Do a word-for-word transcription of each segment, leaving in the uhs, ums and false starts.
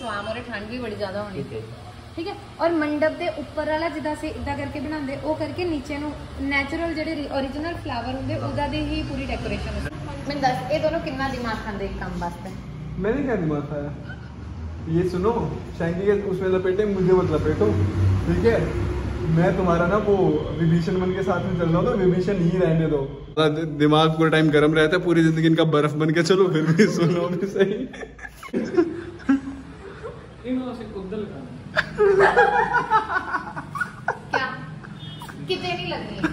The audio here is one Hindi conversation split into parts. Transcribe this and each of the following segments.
स्वाम और ठंड भी बड़ी ज्यादा होनी, ठीक है। और मंडप के उपर वाला जिदा से इदा करके बनाते वो करके नीचे नैचुरल जेडे ओरिजिनल फ्लावर होंगे उदा दी ही पूरी डेकोरेशन होती। मैं दस ये दोनों कितना दिमाग खाते एक काम वास्ते? मैंने क्या दिमाग खाया? ये सुनो, शैंकी के उसमें लपेटे मुझे मत लपेटो, ठीक है। मैं तुम्हारा ना वो विभीषण बन के साथ में चल रहा हूँ, तो विभीषण ही रहने दो। दिमाग पूरा टाइम गर्म रहता है, पूरी जिंदगी इनका बर्फ बन के चलो, फिर भी सुनो भी सही। क्या कितने नहीं लग रही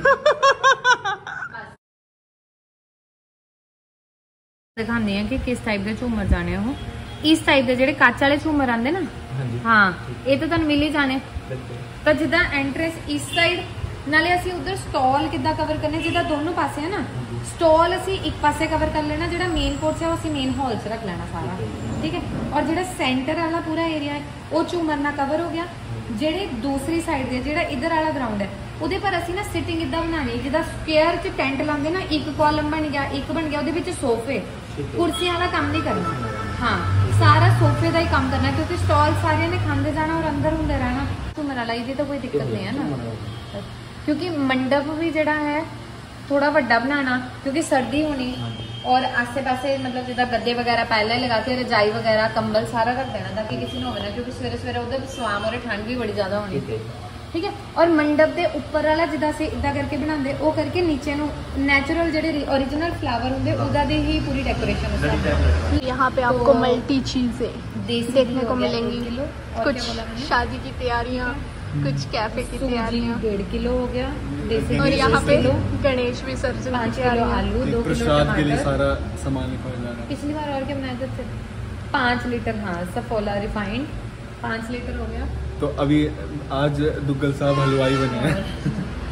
दिखाने हैं कि किस टाइप के झूमर जाने हो। इस टाइप के जेडे कच वाले झूमर आते ना, हाँ ये तो तुहानू मिल ही जाने। तो जिदा एंट्रेंस इस साइड नाले असी उधर स्टॉल किदा कवर करने, जिदा दोनों पासे है ना स्टॉल असी एक पासे कवर कर लेना, जिहड़ा मेन कोर्स है वो असी मेन हॉल च रख लेना सारा, ठीक है। और जिहड़ा सेंटर वाला पूरा एरिया है वो झूमर ना कवर हो गया। जेडे दूसरी साइड दे जिहड़ा इधर वाला ग्राउंड है उहदे पर असी ना सिटिंग इदा बनानी, जिदा स्क्वायर च टेंट लांदे ना, एक कॉलम बन गया, एक बन गया, उहदे विच सोफे कुर्सियां वाला काम नहीं करना, हाँ सारा सोफे का ही काम करना, क्योंकि स्टॉल सारे ने खाते जाना और अंदर होंगे रहना। झूमर वाला ये तो कोई दिक्कत नहीं है ना, क्योंकि मंडप भी जड़ा है थोड़ा वड्डा बनाना, क्योंकि सर्दी होनी और आसे पासे मतलब जिदा गद्दे वगैरह पहले लगा के रजाई वगैरह कंबल सारा रख देना, ताकि किसी ने होना, क्योंकि सवेरे सवेरे उधर स्वाम और ठंड भी बड़ी ज्यादा होनी, ठीक है। और मंडप के उपर वाला जिदा से इदा करके बनाते वो करके नीचे नैचुरल जेडे ओरिजिनल फ्लावर होंगे उदा दी ही पूरी डेकोरेशन होती है। यहाँ पे आपको तो मल्टी चीजें देखने को मिलेंगी, कुछ शादी की तैयारियाँ, कुछ कैफे की तैयारियाँ, डेढ़ किलो हो गया देसी, और यहाँ पे गणेश विसर्जन, पाँच किलो आलू, दो किलो प्रसाद के लिए सारा सामान निकाला जा रहा है। पिछली बार और क्या बनाया था? पाँच लीटर हाँ सफोला रिफाइंड पाँच लीटर हो गया। तो अभी आज दुग्गल साहब हलवाई बने हैं।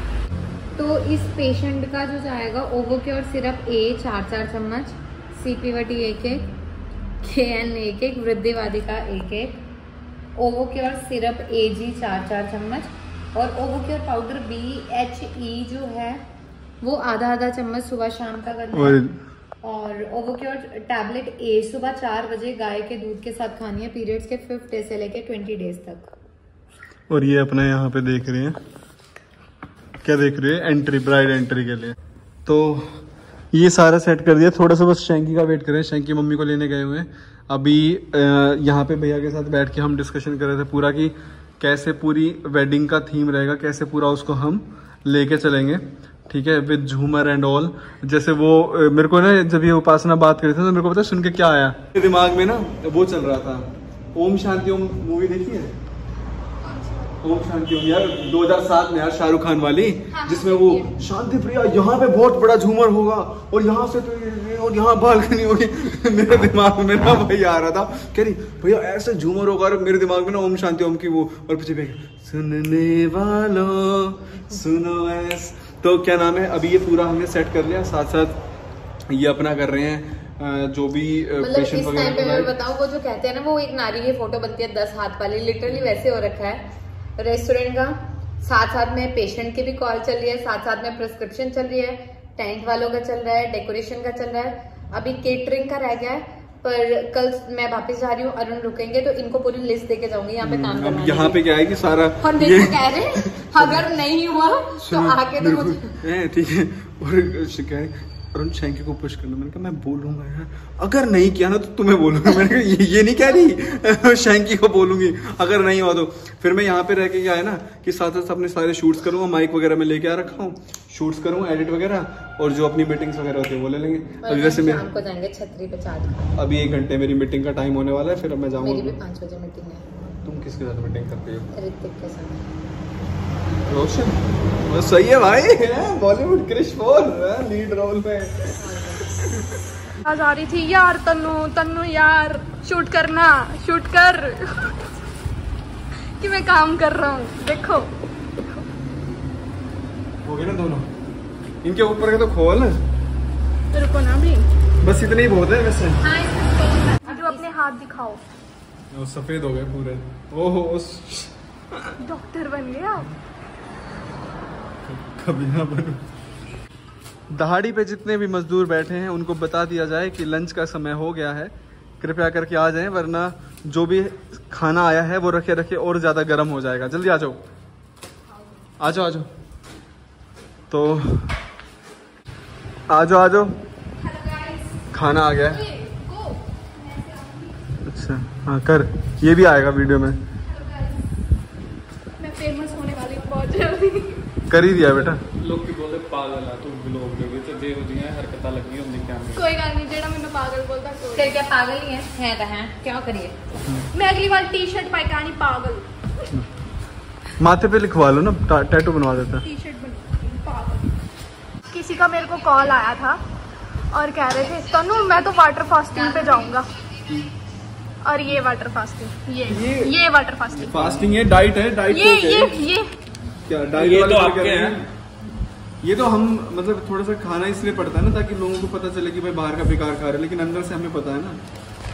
तो इस पेशेंट का जो जाएगा ओवोक्योर सिरप ए चार चार चम्मच, सीपीवटी एक एक, के एन एक एक, वृद्धिवादी का एक एक, ओवोक्योर सिरप ए जी चार चार चम्मच, और ओवोक्योर पाउडर बी एच ई जो है वो आधा आधा चम्मच सुबह शाम का करना है। और ओवोक्योर टैबलेट ए सुबह चार बजे गाय के दूध के साथ खानी है, पीरियड्स के फिफ्थ डे से लेके ट्वेंटी डेज तक। और ये अपना यहाँ पे देख रहे हैं, क्या देख रहे हैं? एंट्री, ब्राइड एंट्री के लिए। तो ये सारा सेट कर दिया, थोड़ा सा बस शैंकी का वेट कर रहे हैं। शैंकी मम्मी को लेने गए हुए हैं। अभी यहाँ पे भैया के साथ बैठ के हम डिस्कशन कर रहे थे पूरा कि कैसे पूरी वेडिंग का थीम रहेगा, कैसे पूरा उसको हम लेके चलेंगे, ठीक है, विद झूमर एंड ऑल। जैसे वो मेरे को ना जब ये उपासना बात कर रहे थे तो मेरे को पता सुन के क्या आया दिमाग में ना, वो चल रहा था ओम शांति ओम। मूवी देखी है ओम शांति ओम यार, दो हज़ार सात में यार, शाहरुख खान वाली, जिसमें वो शांति प्रिया यहाँ पे बहुत बड़ा झूमर होगा और यहाँ से तो और यहाँ बालकनी होगी। मेरे दिमाग में ना वही आ रहा था, कह रही भैया ऐसे झूमर होगा, और मेरे दिमाग में ना ओम शांति ओम की वो, और पीछे सुनने वालों सुनो ऐस। तो क्या नाम है, अभी ये पूरा हमने सेट कर लिया, साथ साथ ये अपना कर रहे हैं जो भी पेशेंट वगैरह। बताओ वो जो कहते हैं ना, वो एक नारी की फोटो बनती है दस हाथ वाली, लिटरली वैसे हो रखा है रेस्टोरेंट का। साथ साथ में पेशेंट की भी कॉल चल रही है, साथ साथ में प्रिस्क्रिप्शन चल रही है, टेंट वालों का चल रहा है, डेकोरेशन का चल रहा है, अभी केटरिंग का रह गया है। पर कल मैं वापस जा रही हूँ, अरुण रुकेंगे तो इनको पूरी लिस्ट देके जाऊंगी यहाँ पे काम करना। यहाँ पे क्या है कि सारा और देखो कह रहे अगर नहीं हुआ तो आके तो मुझे ठीक है। और शिकायत अरुण शैंकी को पुश करना, मैंने कहा मैं बोलूंगा यार, अगर नहीं किया ना तो तुम्हें बोलूंगा। मैंने कहा ये, ये नहीं कह रही शैंकी को बोलूंगी, अगर नहीं हुआ तो। फिर मैं यहाँ पे रह के क्या है ना कि साथ साथ अपने सारे शूट्स करूंगा, माइक वगैरह में लेके आ रखा हूँ, शूट्स करूंगा, एडिट वगैरह, और जो अपनी मीटिंग्स वगैरह होती है वो ले लेंगे। अभी वैसे मैं शाम को जाएंगे छतरी पे चाट, अभी एक घंटे मेरी मीटिंग का टाइम होने वाला है, फिर अब मैं जाऊंगा। मेरी भी पाँच बजे मीटिंग है। तुम किसके साथ मीटिंग करते हो? ऋतिक के साथ। रोशन, वो सही है भाई, Bollywood Krrish four lead role में। आज आ रही थी यार, तन्नू तन्नू यार शूट करना, शूट कर कि मैं काम कर रहा हूँ। देखो हो गए ना दोनों, इनके ऊपर के तो खोल, रुको ना भी, बस इतने ही बहुत है वैसे। जो अपने हाथ दिखाओ, वो सफेद हो गए पूरे। ओहो डॉक्टर बन गए आप। कभी ना बनो। दहाड़ी पे जितने भी मजदूर बैठे हैं उनको बता दिया जाए कि लंच का समय हो गया है, कृपया करके आ जाएं, वरना जो भी खाना आया है वो रखे रखे और ज्यादा गर्म हो जाएगा। जल्दी आ जाओ आ जाओ आ जाओ। तो आ जाओ आ जाओ, खाना आ गया है। अच्छा हाँ कर, ये भी आएगा वीडियो में। मैं फेमस होने वाली हूं बहुत जल्दी। कर ही दिया बेटा। लोग की बोलते पागल है तू ब्लॉग दे विच जे होदियां हरकतां लगी होंदी क्या कोई गल नहीं, जेड़ा मैंू पागल बोलदा कोई फिर क्या पागल ही है है तो है, क्या करिए। मैं अगली बार टी शर्ट पाई का नहीं पागल, माथे पे लिखवा लो ना, टैटू बनवा देता। टी शर्ट बन पागल। किसी का मेरे को कॉल आया था और कह रहे थे तनु मैं तो वाटर फास्टिंग पे जाऊंगा। और ये वाटर फास्टिंग, ये ये, ये वाटर फास्टिंग फास्टिंग है, डाइट है, डाइट ये ये ये क्या डाइट ये वाले तो क्या आपके कर रहे हैं। हैं? ये तो हम मतलब थोड़ा सा खाना इसलिए पड़ता है ना ताकि लोगों को पता चले कि भाई बाहर का बेकार खा रहे हैं, लेकिन अंदर से हमें पता है ना।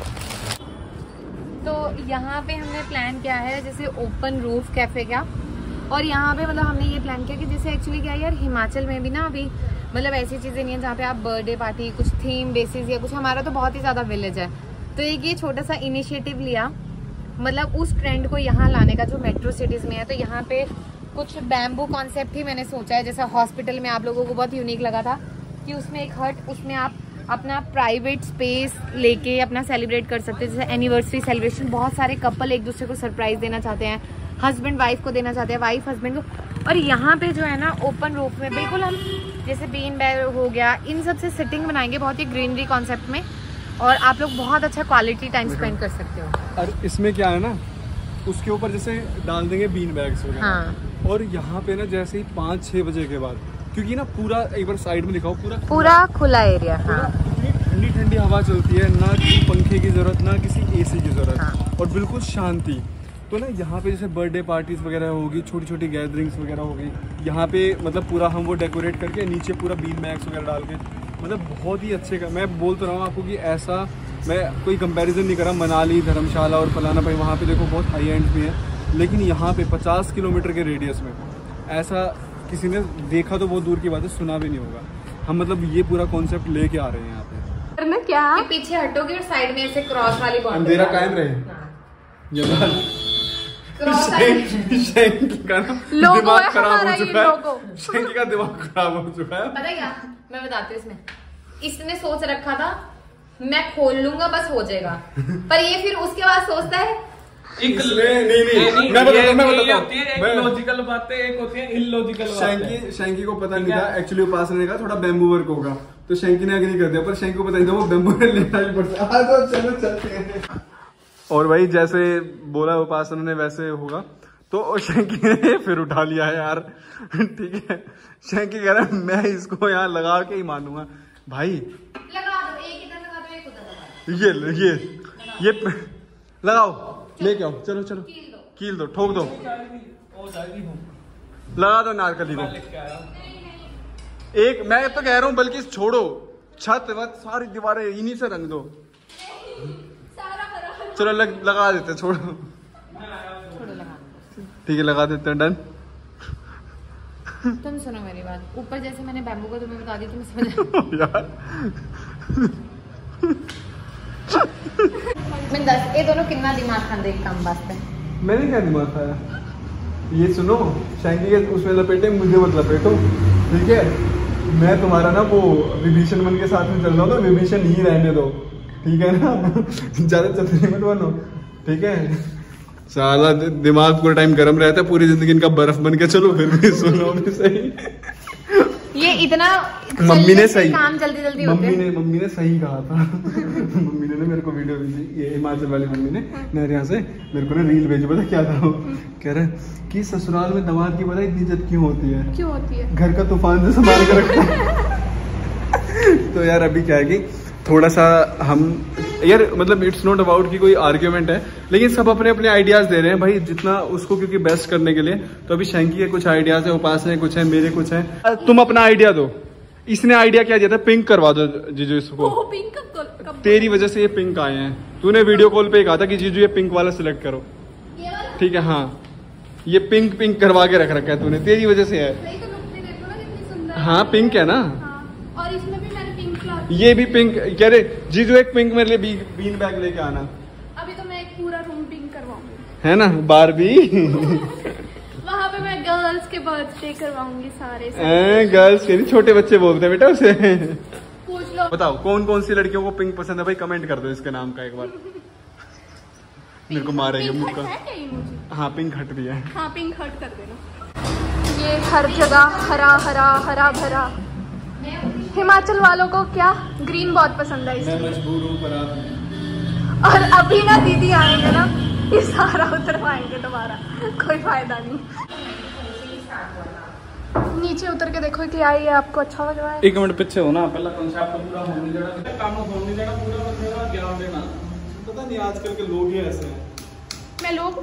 तो यहाँ पे हमने प्लान किया है जैसे ओपन रूफ कैफे का, और यहाँ पे मतलब हमने ये प्लान किया कि जैसे एक्चुअली क्या है यार, हिमाचल में भी ना अभी मतलब ऐसी चीज़ें नहीं है जहाँ पे आप बर्थडे पार्टी कुछ थीम बेसिस या कुछ, हमारा तो बहुत ही ज़्यादा विलेज है। तो एक ये छोटा सा इनिशिएटिव लिया मतलब उस ट्रेंड को यहाँ लाने का जो मेट्रो सिटीज़ में है। तो यहाँ पे कुछ बैम्बू कॉन्सेप्ट ही मैंने सोचा है, जैसे हॉस्पिटल में आप लोगों को बहुत यूनिक लगा था कि उसमें एक हट, उसमें आप अपना प्राइवेट स्पेस लेके अपना सेलिब्रेट कर सकते हैं। जैसे एनिवर्सरी सेलिब्रेशन, बहुत सारे कपल एक दूसरे को सरप्राइज देना चाहते हैं, हस्बैंड वाइफ को देना चाहते हैं, वाइफ हस्बैंड को। और यहाँ पे जो है ना ओपन रूफ में बिल्कुल हम जैसे बीन बैग हो गया, इन सब से सिटिंग बनाएंगे बहुत ही ग्रीनरी कॉन्सेप्ट में, और आप लोग बहुत अच्छा क्वालिटी टाइम स्पेंड कर सकते हो। और इसमें क्या है ना, उसके ऊपर जैसे डाल देंगे बीन बैग्स वगैरह। हाँ। और यहाँ पे ना जैसे ही पाँच छः बजे के बाद, क्योंकि ना पूरा एक बार साइड में दिखाओ, पूरा पूरा खुला एरिया। हाँ। इतनी ठंडी ठंडी हवा चलती है, ना किसी पंखे की जरूरत ना किसी एसी की जरूरत। हाँ। और बिल्कुल शांति। तो ना यहाँ पे जैसे बर्थडे पार्टीज वगैरह होगी, छोटी छोटी गैदरिंग्स वगैरह होगी, यहाँ पे मतलब पूरा हम वो डेकोरेट करके नीचे पूरा बीन बैग्स वगैरह डाल के मतलब बहुत ही अच्छे का, मैं बोल तो रहा हूँ आपको कि ऐसा मैं कोई कंपैरिजन नहीं कर रहा। मनाली, धर्मशाला और फलाना भाई वहाँ पे देखो बहुत हाई एंड भी है, लेकिन यहाँ पे पचास किलोमीटर के रेडियस में ऐसा किसी ने देखा तो बहुत दूर की बात है, सुना भी नहीं होगा। हम मतलब ये पूरा कॉन्सेप्ट लेके आ रहे हैं यहाँ पे। ना क्या ये पीछे हटोगे और साइड में ऐसे क्रॉस वाली बाउंड्री, अंधेरा कायम रहे। शैंकी का ना दिमाग खराब हो चुका है, शैंकी का दिमाग खराब हो चुका है। पता है क्या मैं बताती हूँ, इसमें इसने सोच रखा था मैं खोल लूंगा बस हो जाएगा, पर ये फिर उसके बाद सोचता है एक नहीं नहीं, नहीं मैं बताता मैं बताता एक लॉजिकल बातें, एक होती है इलॉजिकल बातें। शैंकी शैंकी को पता नहीं था एक्चुअली उपासना ने कहा थोड़ा बैम्बू वर्क होगा, तो शैंकी ने एग्री कर दिया, पर शैंकी को पता नहीं था वो बैम्बू लेना ही पड़ता है। तो चलो चलते हैं। और भाई जैसे बोला उपासना ने वैसे होगा, तो शैंकी ने फिर उठा लिया है यार। ठीक है, शैंकी कह रहा है मैं इसको यहाँ लगा के ही मानूंगा। भाई लगा दो, एक इधर लगा दो, एक उधर लगा ये ये ये लगाओ, लेके आओ, चलो चलो कील दो, ठोक दो, लगा दो नारकली को। एक मैं तो कह रहा हूँ बल्कि छोड़ो, छत वत सारी दीवारें इन्हीं से रंग दो। चलो लग, लगा देते, छोड़ो ठीक है, लगा देते हैं, डन। तुम सुनो मेरी बात, ऊपर जैसे मैंने बैम्बू को तुम्हें बता दी, तुम समझ यार मैं दस ये दोनों कितना दिमाग खाते एक काम वास्ते। मैंने क्या दिमाग खाया, ये सुनो शैंकी के उसमें लपेटे, मुझे मत लपेटो, ठीक है। मैं तुम्हारा ना वो विभीषण मन के साथ में चल रहा हूँ, तो विभीषण ही रहने दो, ठीक है ना। ज्यादा चतुरी मत बनो, ठीक है। साला दिमाग पूरा टाइम गर्म रहता है, पूरी जिंदगी इनका बर्फ बन के चलो, फिर भी सुनो भी सही। ये इतना मम्मी ने सही काम जल्दी जल्दी होते मम्मी ने मम्मी ने सही कहा था। मम्मी ने ना मेरे को वीडियो भेजी, ये हिमाचल वाली मम्मी ने मेरे यहाँ से मेरे को ना रील भेजी, पता क्या था वो, कह रहे कि ससुराल में दामाद की पता इतनी इज्जत क्यों होती है, क्यों होती है, घर का तूफान से संभाल कर रखता। तो यार अभी क्या है कि थोड़ा सा हम यार मतलब इट्स नॉट अबाउट कि कोई आर्ग्यूमेंट है, लेकिन सब अपने अपने आइडियाज दे रहे हैं भाई, जितना उसको क्योंकि बेस्ट करने के लिए। तो अभी शैंकी के कुछ आइडियाज है, उपासना के कुछ है, मेरे कुछ है। तुम अपना आइडिया दो। इसने आइडिया क्या दिया था, पिंक करवा दो जीजू इसको। ओ, पिंक कब, कब तेरी वजह से ये पिंक आए हैं, तूने वीडियो कॉल पे कहा था कि जीजू ये पिंक वाला सिलेक्ट करो, ठीक है। हाँ ये पिंक पिंक करवा के रख रखा है तूने, तेरी वजह से है। सही तो लुक भी देखो ना कितनी सुंदर। हाँ पिंक है ना, और इसमें भी मैंने पिंक फ्लावर, ये भी पिंक कह रहे जीजू एक पिंक मेरे लिए बी, बीन बैग लेके आना। अभी तो मैं एक पूरा पूरा रूम पिंक करवाऊंगी, है ना बारबी। वहाँ पे मैं गर्ल्स के बर्थडे करवाऊंगी सारे गर्ल्स के छोटे बच्चे बोलते हैं बेटा उसे। पूछ लो। बताओ कौन कौन सी लड़कियों को पिंक पसंद है भाई, कमेंट कर दो इसके नाम का एक बार। मेरे को मारेंगे मुक्का। हाँ पिंक हट भी है। हाँ पिंक हट कर देना। ये हर जगह हरा हरा हरा भरा। हिमाचल वालों को क्या ग्रीन बहुत पसंद है इसलिए। मैं मजबूर हूँ पर आप। और अभी ना दीदी आएंगे ना, ये सारा उतरवाएंगे दोबारा, कोई फायदा नहीं। नीचे उतर के देखो क्या ये आपको अच्छा लग रहा है। एक मिनट पीछे हो ना, पहला कॉन्सेप्ट तो पूरा होने देना, काम होने देना, पूरा पूरा ज्ञान देना। पता नहीं आजकल के लोग ही ऐसे हैं। मैं लोग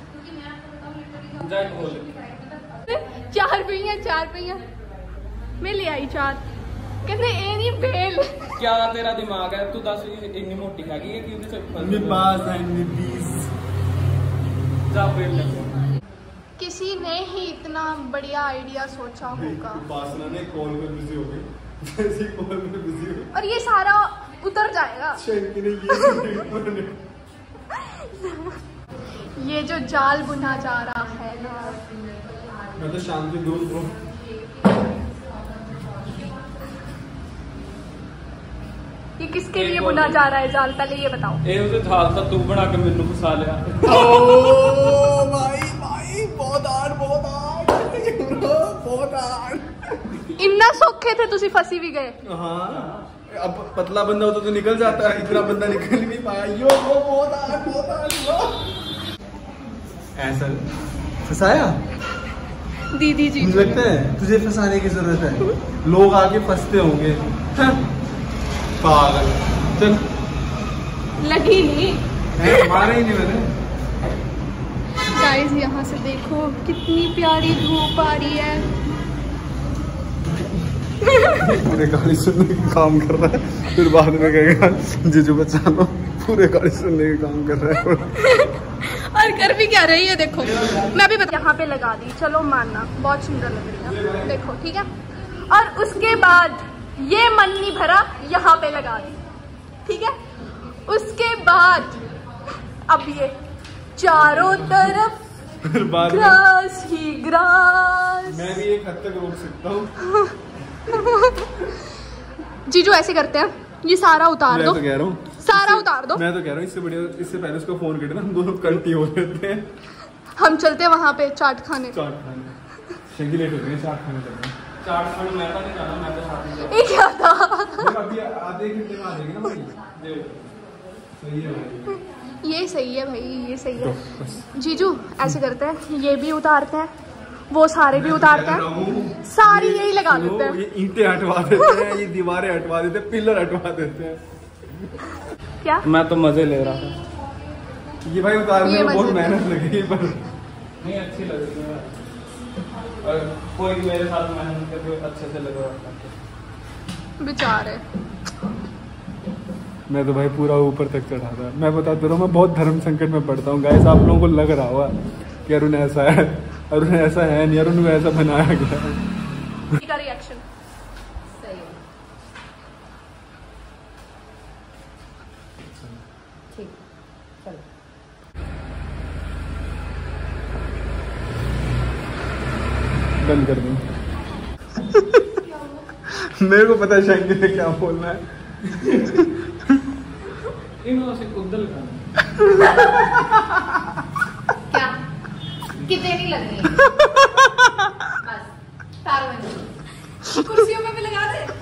जाए बोल चार पहिया चार पहिया मैं ले आई चार, कहते ए नहीं बेल। क्या तेरा दिमाग है, तू दस इतनी मोटी खा गई है कि उसे मेरे पास है बीस। जा बेल ले। किसी ने ही इतना बढ़िया आइडिया सोचा होगा। बासना ने कॉल पे बिजी हो गई, जैसे कॉल पे बिजी हो और ये सारा उतर जाएगा। शंकी ने ये ये जो जाल बुना जा रहा है ना, मैं तो शांति दोस्त हूँ। ये किसके लिए बुना जा रहा है जाल, पहले ये बताओ। ए उसे झाल तो तू बना के मेनू फसा लिया। ओ भाई भाई बहुत आड़ बहुत आड़ बहुत आड़। इतना सौखे थे तुसी फंसी भी गए। हाँ अब पतला बंदा होता तो निकल जाता है, इतना बंदा निकल ही नहीं पाया। यो वो बहुत आड़ बहुत आड़। ऐसा फंसाया दीदी जी, मुझे लगता है तुझे फंसाने की जरूरत है, लोग आगे फंसते होंगे। पागल चल। लगी नहीं, मारा ही नहीं मैंने। गाइस यहाँ से देखो कितनी प्यारी धूप आ रही है। पूरे गाड़ी सुनने का काम कर रहा है, फिर बाद में कहेगा जीजू बचा लो। पूरे गाड़ी सुनने का काम कर रहा है और कर भी क्या रही है देखो। मैं भी बता, यहाँ पे लगा दी, चलो मानना बहुत सुंदर लग रही है, देखो ठीक है। और उसके बाद ये मन नहीं भरा, यहाँ पे लगा दी, ठीक है। उसके बाद अब ये चारों तरफ ग्रास ही ग्रास। मैं भी एक हद तक रोक सकता हूँ। जीजू ऐसे करते हैं, ये सारा उतार दो। मैं तो कह रहा हूँ सारा उतार दो। मैं तो कह रहा हूँ इससे बढ़िया, इससे पहले उसको फोन करके ना हम दोनों कंटी हो लेते हैं। हम चलते हैं वहाँ पे चाट खाने। चाट खाने शंकी लेट हो गए, चाट खाने चलते हैं। चाट खाने मैं तो नहीं जाना, मैं तो साथ में ये क्या था? अभी आधे घंटे में आ जाएगी ना भाई। सही है भाई, ये सही है भाई, ये सही है। जीजू ऐसे करते हैं, ये भी उतारते हैं, वो सारे भी उतारते हैं, सारी यही लगा देते हैं। ये ईंटें हटवा देते हैं, ये दीवारें हटवा देते हैं, पिलर हटवा देते हैं। क्या मैं तो मजे ले रहा था। ये भाई उतारने ये में बहुत मजे- मेहनत लगी पर नहीं अच्छी लग रही है, और कोई मेरे साथ मेहनत करके अच्छे से लग रहा था। बेचारे। मैं तो भाई पूरा ऊपर तक चढ़ा था। मैं बताता रहा हूँ, मैं बहुत धर्म संकट में पड़ता हूँ गाइस। आप लोगों को लग रहा होगा कि अरुण ऐसा है, अरुण ऐसा है नहीं, अरुण ऐसा बनाया गया है। का रिएक्शन सही है, ठीक, चलो। बंद कर दूँ। मेरे को पता है शंकी ने क्या बोलना है। इन्होंने से उद्दल करना। क्या कितने नहीं लग रही बस तारों में, कुर्सियों में भी लगा दे।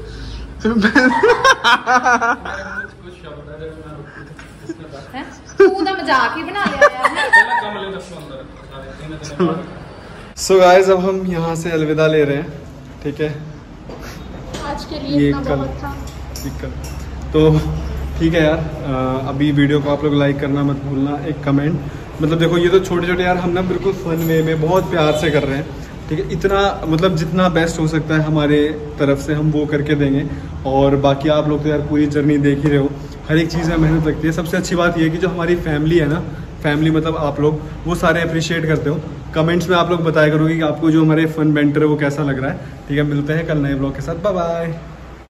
कुछ शब्द है जो मैं रुक हैं? तू तो मजाक ही बना लिया यार। पहले कमले दस अंदर सारे तीन दिन बाद। सो गाइस अब हम यहाँ से अलविदा ले रहे हैं, ठीक है। आज के लिए ये इतना कल बहुत था। दिक्कत तो ठीक है यार। आ, अभी वीडियो को आप लोग लाइक करना मत भूलना, एक कमेंट। मतलब देखो ये तो छोटे छोटे यार हम ना बिल्कुल फन वे में बहुत प्यार से कर रहे हैं, ठीक है। इतना मतलब जितना बेस्ट हो सकता है हमारे तरफ से हम वो करके देंगे। और बाकी आप लोग तो यार पूरी जर्नी देख ही रहे हो, हर एक चीज़ में मेहनत लगती है। सबसे अच्छी बात ये है कि जो हमारी फैमिली है ना, फैमिली मतलब आप लोग, वो सारे अप्रिशिएट करते हो। कमेंट्स में आप लोग बताया करोगे कि आपको जो हमारे फन बेंटर है वो कैसा लग रहा है, ठीक है। मिलते हैं कल नए ब्लॉग के साथ, बाय बाय।